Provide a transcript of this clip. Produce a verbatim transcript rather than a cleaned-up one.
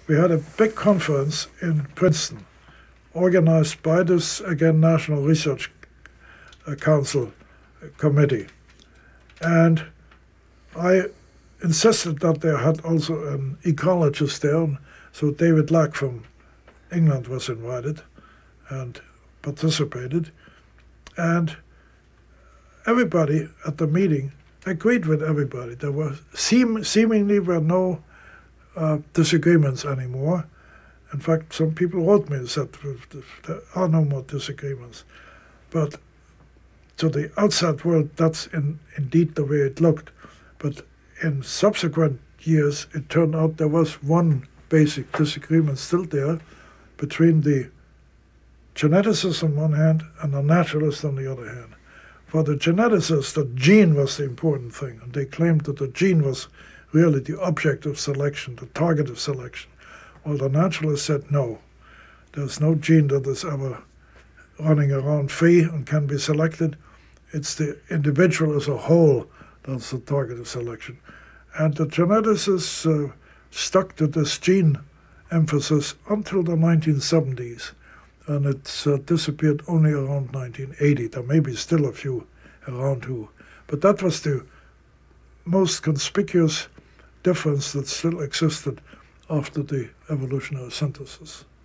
we had a big conference in Princeton, organized by this, again, National Research Council Committee. And I insisted that they had also an ecologist there, so David Lack from England was invited and participated. And everybody at the meeting agreed with everybody. There were seem, seemingly were no uh, disagreements anymore. In fact, some people wrote me and said there are no more disagreements. But to the outside world, that's in, indeed the way it looked. But in subsequent years, it turned out there was one basic disagreement still there between the geneticists on one hand and the naturalists on the other hand. For the geneticists, the gene was the important thing, and they claimed that the gene was really the object of selection, the target of selection. While the naturalists said, no, there's no gene that is ever running around free and can be selected. It's the individual as a whole that's the target of selection. And the geneticists uh, stuck to this gene emphasis until the nineteen seventies. And it's uh, disappeared only around nineteen eighty. There may be still a few around who. But that was the most conspicuous difference that still existed after the evolutionary synthesis.